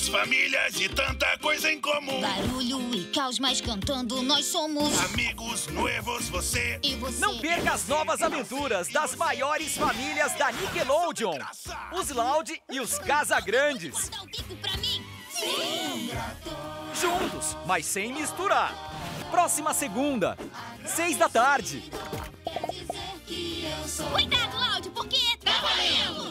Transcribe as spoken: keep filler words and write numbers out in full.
Muitas famílias e tanta coisa em comum. Barulho e caos, mas cantando nós somos. Amigos novos, você E você. Não perca as novas aventuras das maiores famílias da Nickelodeon. Os Loud e os Casagrandes. Dá o bico pra mim. Sim. Juntos, mas sem misturar. Próxima segunda, seis da tarde. Cuidado, Loud, porque tá valendo.